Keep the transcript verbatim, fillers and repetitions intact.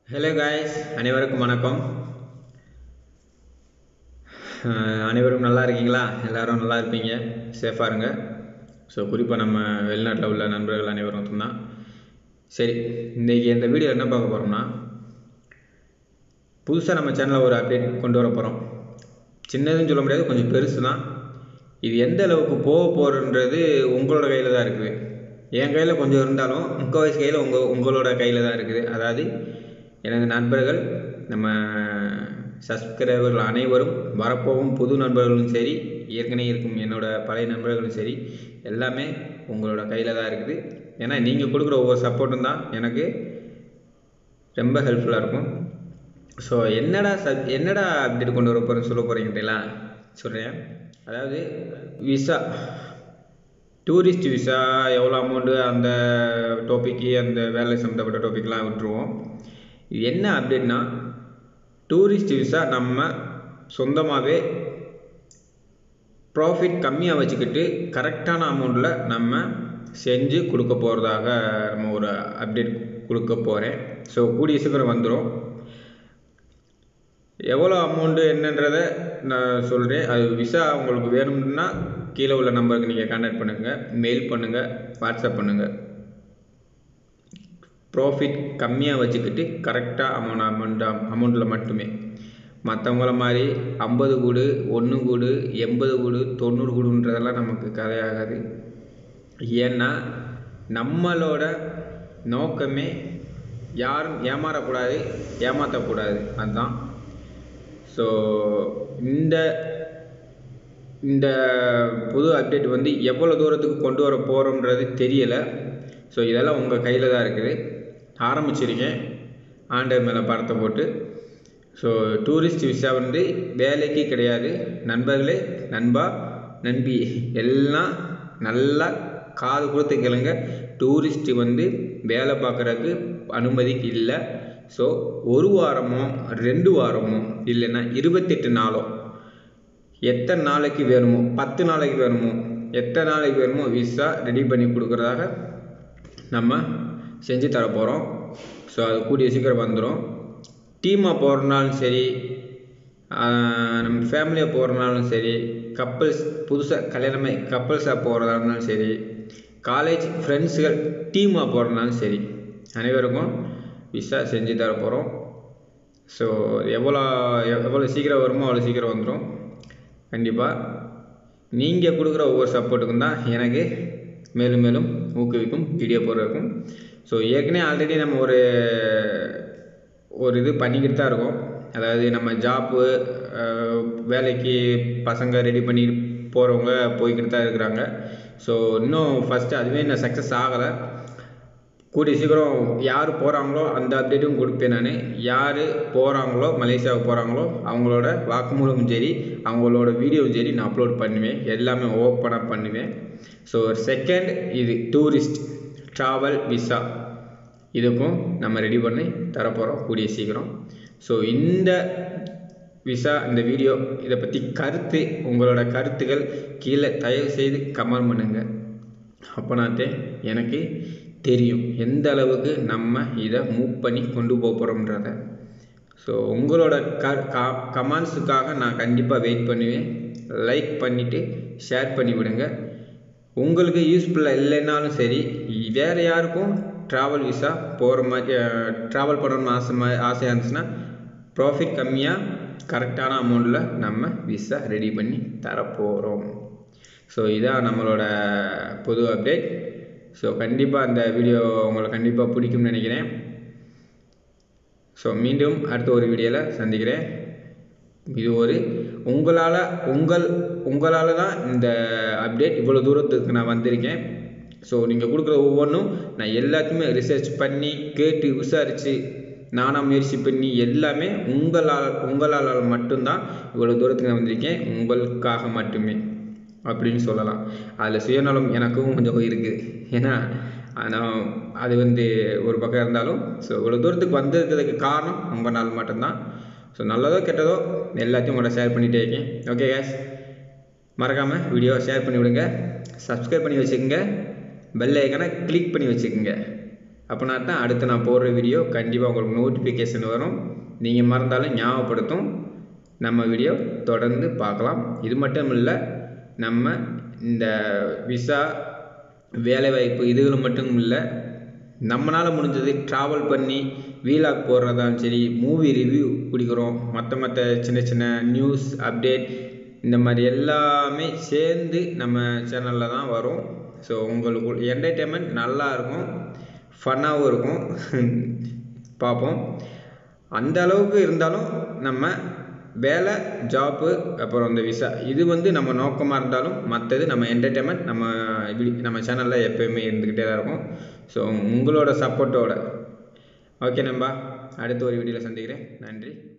Hello guys, அனைவருக்கும் வணக்கம். அனைவரும் நல்லா இருக்கீங்களா? எல்லோரும் நல்லா இருப்பீங்க, சேஃபாக இருங்க. ஸோ குறிப்பாக நம்ம வெளிநாட்டில் உள்ள நண்பர்கள் அனைவரும் தான். சரி, இன்றைக்கி இந்த வீடியோ என்ன பார்க்க போகிறோம்னா, புதுசாக நம்ம சேனலில் ஒரு அப்டேட் கொண்டு வர போகிறோம். சின்னதுன்னு சொல்ல முடியாது, கொஞ்சம் பெருசு தான். இது எந்த அளவுக்கு போக போகிறன்றது உங்களோட கையில் தான் இருக்குது. என் கையில் கொஞ்சம் இருந்தாலும் முக்கால்வாசி கையில் உங்கள் உங்களோட கையில் தான் இருக்குது. அதாவது எனது நண்பர்கள், நம்ம சப்ஸ்கிரைபர்கள் அனைவரும், வரப்போகும் புது நண்பர்களும் சரி, ஏற்கனவே இருக்கும் என்னோடய பழைய நண்பர்களும் சரி, எல்லாமே உங்களோட கையில் தான் இருக்குது. ஏன்னா நீங்கள் கொடுக்குற ஒவ்வொரு சப்போர்ட்டும் தான் எனக்கு ரொம்ப ஹெல்ப்ஃபுல்லாக இருக்கும். ஸோ என்னடா சப் என்னடா அப்டேட் கொண்டு வர போகிறேன்னு சொல்ல போகிறீங்களா? சொல்கிறேன். அதாவது விசா, டூரிஸ்ட் விசா எவ்வளோ அமௌண்ட்டு, அந்த டாப்பிக்கு, அந்த வேலை சம்மந்தப்பட்ட டாப்பிக்லாம் விட்டுருவோம். என்ன அப்டேட்னா, டூரிஸ்ட் விசா நம்ம சொந்தமாகவே ப்ராஃபிட் கம்மியாக வச்சுக்கிட்டு கரெக்டான அமௌண்ட்டில் நம்ம செஞ்சு கொடுக்க போகிறதாக நம்ம ஒரு அப்டேட் கொடுக்க போகிறேன். ஸோ கூடிய சீக்கிரம் வந்துடும். எவ்வளோ அமௌண்ட்டு என்னன்றதை நான் சொல்கிறேன். அது விசா உங்களுக்கு வேணும்னா கீழே உள்ள நம்பருக்கு நீங்கள் கான்டாக்ட் பண்ணுங்கள், மெயில் பண்ணுங்கள், வாட்ஸ்அப் பண்ணுங்கள். ப்ராஃபிட் கம்மியாக வச்சுக்கிட்டு கரெக்டாக அமௌண்ட் அமௌண்ட் அமௌண்ட்டில் மட்டுமே. மற்றவங்கள மாதிரி ஐம்பது கூடு, ஒன்று கூடு, எண்பது கூடு, தொண்ணூறு கூடுன்றதெல்லாம் நமக்கு கதையாகாது. ஏன்னா நம்மளோட நோக்கமே யாரும் ஏமாறக்கூடாது, ஏமாற்றக்கூடாது. அதுதான். ஸோ இந்த இந்த புது அப்டேட் வந்து எவ்வளோ தூரத்துக்கு கொண்டு வர போகிறோன்றது தெரியலை. ஸோ இதெல்லாம் உங்கள் கையில் தான் இருக்குது. ஆரம்பிச்சிருக்கேன் ஆண்டவர் மேலே படத்தை போட்டு. ஸோ டூரிஸ்ட் விசா வந்து வேலைக்கு கிடையாது. நண்பர்களே, நண்பா, நண்பி எல்லாம் நல்லா காது கொடுத்து கேளுங்க. டூரிஸ்ட்டு வந்து வேலை பார்க்குறதுக்கு அனுமதி இல்லை. ஸோ ஒரு வாரமோ ரெண்டு வாரமோ இல்லைன்னா இருபத்தெட்டு நாளோ, எத்தனை நாளைக்கு வேணுமோ, பத்து நாளைக்கு வேணுமோ, எத்தனை நாளைக்கு வேணுமோ விசா ரெடி பண்ணி கொடுக்குறதாக நம்ம செஞ்சு தர போகிறோம். ஸோ அது கூடிய சீக்கிரம் வந்துடும். டீமாக போகிறனாலும் சரி, நம்ம ஃபேமிலியாக போகிறனாலும் சரி, கப்பல்ஸ் புதுசாக கல்யாணமே கப்பல்ஸாக போகிறதாலும் சரி, காலேஜ் ஃப்ரெண்ட்ஸுகள் டீமாக போகிறனாலும் சரி, அனைவருக்கும் விசா செஞ்சு தர போகிறோம். ஸோ எவ்வளோ எவ்வளோ சீக்கிரம் வருமோ அவ்வளோ சீக்கிரம் வந்துடும். கண்டிப்பாக நீங்கள் கொடுக்குற ஒவ்வொரு சப்போர்ட்டுக்கும் தான் எனக்கு மேலும் மேலும் ஊக்குவிக்கும் வீடியோ போடுறதுக்கும். ஸோ ஏற்கனவே ஆல்ரெடி நம்ம ஒரு ஒரு இது பண்ணிக்கிட்டு தான் இருக்கோம். அதாவது நம்ம ஜாப்பு, வேலைக்கு பசங்க ரெடி பண்ணி போகிறவங்க போய்கிட்டு தான் இருக்கிறாங்க. ஸோ இன்னும் ஃபஸ்ட்டு அதுவே நான் சக்ஸஸ் ஆகலை. கூடிய சீக்கிரம் யார் போகிறாங்களோ அந்த அப்டேட்டும் கொடுப்பேன் நான். யார் போகிறாங்களோ, மலேசியாவுக்கு போகிறாங்களோ அவங்களோட வாக்குமூலமும் சரி, அவங்களோட வீடியோவும் சரி நான் அப்லோட் பண்ணுவேன். எல்லாமே ஓப்பனாக பண்ணுவேன். ஸோ செகண்ட், இது டூரிஸ்ட் ட்ராவல் விசா, இதுக்கும் நம்ம ரெடி பண்ணி தரப்போகிறோம் கூடிய சீக்கிரம். ஸோ இந்த விசா, இந்த வீடியோ, இதை பற்றி கருத்து, உங்களோட கருத்துக்கள் கீழே தயவு செய்து கமெண்ட் பண்ணுங்கள். அப்போனாத்தே எனக்கு தெரியும் எந்த அளவுக்கு நம்ம இதை மூவ் பண்ணி கொண்டு போக போகிறோம்ன்றத. ஸோ உங்களோட க கமெண்ட்ஸுக்காக நான் கண்டிப்பாக வெயிட் பண்ணுவேன். லைக் பண்ணிவிட்டு ஷேர் பண்ணி விடுங்க. உங்களுக்கு யூஸ்ஃபுல்லாக இல்லைன்னாலும் சரி, வேறு யாருக்கும் ட்ராவல் விசா போகிற மாதிரி ட்ராவல் பண்ணணும்னு ஆசை ஆசையாக இருந்துச்சுன்னா ப்ராஃபிட் கம்மியாக கரெக்டான அமௌண்ட்டில் நம்ம விசா ரெடி பண்ணி தரப்போகிறோம். ஸோ இதான் நம்மளோட புது அப்டேட். ஸோ கண்டிப்பாக அந்த வீடியோ உங்களுக்கு கண்டிப்பாக பிடிக்கும்னு நினைக்கிறேன். ஸோ மீண்டும் அடுத்த ஒரு வீடியோவில் சந்திக்கிறேன். இது ஒரு உங்களால் உங்கள் உங்களால் தான் இந்த அப்டேட் இவ்வளோ தூரத்துக்கு நான் வந்திருக்கேன். ஸோ நீங்கள் கொடுக்குற ஒவ்வொன்றும் நான் எல்லாத்தையுமே ரிசர்ச் பண்ணி கேட்டு விசாரித்து நானாக முயற்சி பண்ணி எல்லாமே உங்களால் உங்களால் மட்டும்தான் இவ்வளோ தூரத்துக்கு நான் வந்திருக்கேன். உங்களுக்காக மட்டுமே அப்படின்னு சொல்லலாம். அதில் சுயநலம் எனக்கும் கொஞ்சம் இருக்குது. ஏன்னா ஆனால் அது வந்து ஒரு பக்கம் இருந்தாலும், ஸோ இவ்வளோ தூரத்துக்கு வந்திருக்கிறதுக்கு காரணம் உங்கள் நாள் மட்டும்தான். ஸோ நல்லதோ கெட்டதோ எல்லாத்தையும் உங்கள்கிட்ட ஷேர் பண்ணிகிட்டே இருக்கேன். ஓகே கேஸ், மறக்காமல் வீடியோவை ஷேர் பண்ணி விடுங்க, சப்ஸ்கிரைப் பண்ணி வச்சுக்கோங்க, பெல் ஐக்கானை கிளிக் பண்ணி வச்சுக்கோங்க. அப்படின்னா தான் அடுத்து நான் போடுற வீடியோ கண்டிப்பாக உங்களுக்கு நோட்டிஃபிகேஷன் வரும். நீங்கள் மறந்தாலும் ஞாபகப்படுத்தும். நம்ம வீடியோ தொடர்ந்து பார்க்கலாம். இது மட்டும் இல்லை, நம்ம இந்த விசா வேலைவாய்ப்பு இதுகளும் மட்டும் இல்லை, நம்மளால் முடிஞ்சது ட்ராவல் பண்ணி வீலாக் போடுறதாலும் சரி, மூவி ரிவ்யூ பிடிக்கிறோம், மற்ற மற்ற சின்ன சின்ன நியூஸ் அப்டேட் இந்த மாதிரி எல்லாமே சேர்ந்து நம்ம சேனலில் தான் வரும். ஸோ உங்களுக்கு என்டர்டெயின்மெண்ட் நல்லா இருக்கும், ஃபன்னாகவும் இருக்கும். பார்ப்போம். அந்த அளவுக்கு இருந்தாலும் நம்ம வேலை ஜாப்பு அப்புறம் இந்த விசா இது வந்து நம்ம நோக்கமாக இருந்தாலும் மற்றது நம்ம என்டர்டெயின்மெண்ட் நம்ம நம்ம சேனலில் எப்போயுமே இருந்துக்கிட்டே தான் இருக்கும். ஸோ உங்களோட சப்போர்ட்டோட ஓகே நண்பா, அடுத்த ஒரு வீடியோவில் சந்திக்கிறேன். நன்றி.